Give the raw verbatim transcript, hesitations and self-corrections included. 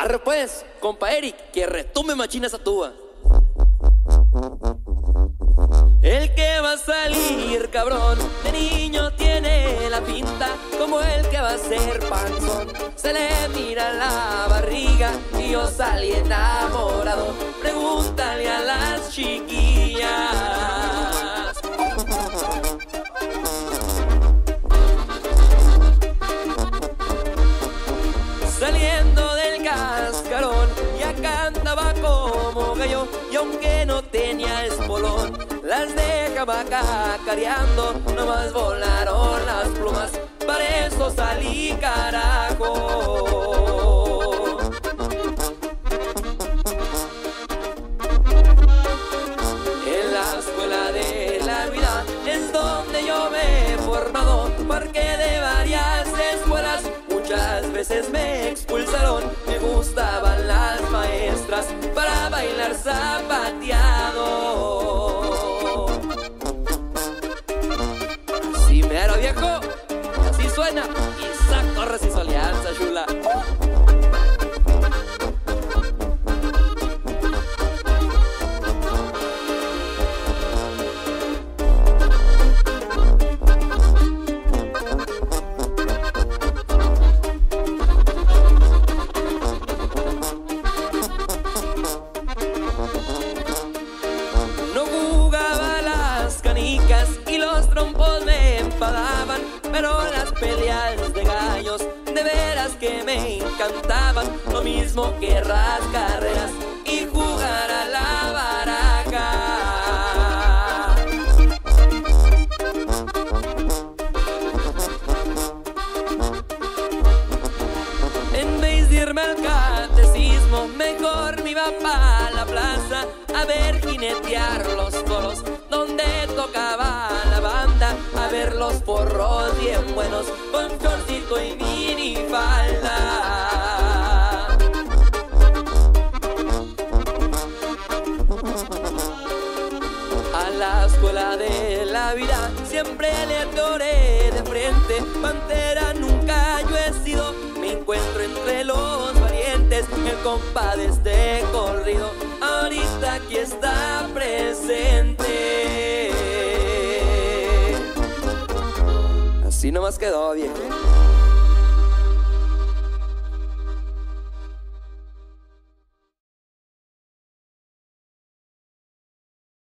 Arre pues, compa Eric, que retumbe machina esa tuba. El que va a salir, cabrón, de niño tiene la pinta como el que va a ser panzón. Se le mira la barriga y yo salí enamorado. Pregúntale a las chiquillas. Saliendo del cascarón, ya cantaba como gallo, y aunque no tenía espolón, las dejaba cacareando, nomás volaron las plumas, para eso salí, carajo. En la escuela de la vida es donde yo me he formado, porque de varias escuelas muchas veces me expulsaron. Me gustaban las maestras para bailar zapateado. Así mero, viejo, así suena. Isaac Torres y su alianza, chula. Y los trompos me enfadaban, pero las peleas de gallos de veras que me encantaban. Lo mismo que las carreras y jugar a la baraja. En vez de irme al catecismo, mejor me iba pa' la plaza a ver jinetear los toros donde tocaba la banda, a ver los porros bien buenos con chorcito y minifalda. A la escuela de la vida siempre le atoré de frente. Pantera nunca yo he sido, me encuentro entre los valientes. El compa de este corrido ahorita aquí está presente. Así nomás quedó, viejo.